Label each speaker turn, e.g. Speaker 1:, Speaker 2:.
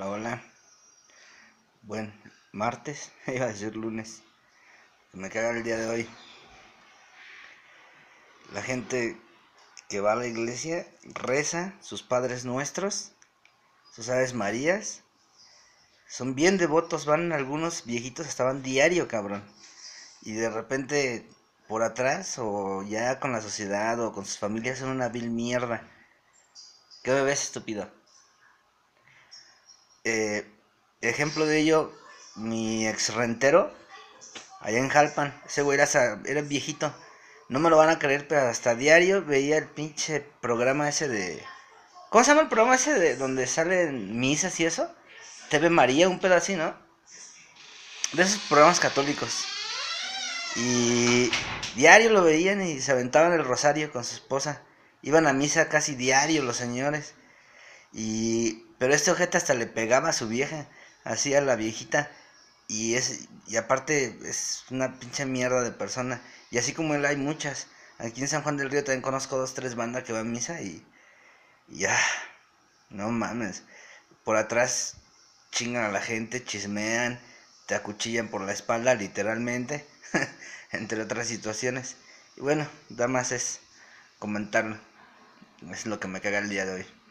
Speaker 1: Hola, hola. Buen martes, iba a decir lunes. Me caga el día de hoy. La gente que va a la iglesia reza sus padres nuestros, sus aves marías. Son bien devotos, van algunos viejitos, estaban diario, cabrón. Y de repente por atrás o ya con la sociedad o con sus familias son una vil mierda. ¿Qué me ves, estúpido? Eh, Ejemplo de ello, mi ex rentero allá en Jalpan. Ese güey era viejito. No me lo van a creer, pero hasta diario veía el pinche programa ese de... ¿Cómo se llama el programa ese de donde salen misas y eso? TV María, un pedo así, ¿no? De esos programas católicos. Y diario lo veían y se aventaban el rosario con su esposa. Iban a misa casi diario los señores. Pero este ojete hasta le pegaba a su vieja, así a la viejita. Y aparte es una pinche mierda de persona. Y así como él hay muchas. Aquí en San Juan del Río también conozco dos, tres bandas que van a misa y ya, no mames. Por atrás chingan a la gente, chismean, te acuchillan por la espalda literalmente, entre otras situaciones. Y bueno, nada más es comentarlo. Es lo que me caga el día de hoy.